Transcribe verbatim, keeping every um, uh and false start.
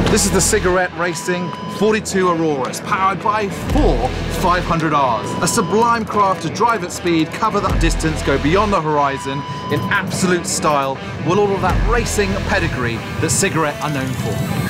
This is the Cigarette Racing forty-two Auroras, powered by four five hundred Rs. A sublime craft to drive at speed, cover that distance, go beyond the horizon in absolute style, with all of that racing pedigree that Cigarette are known for.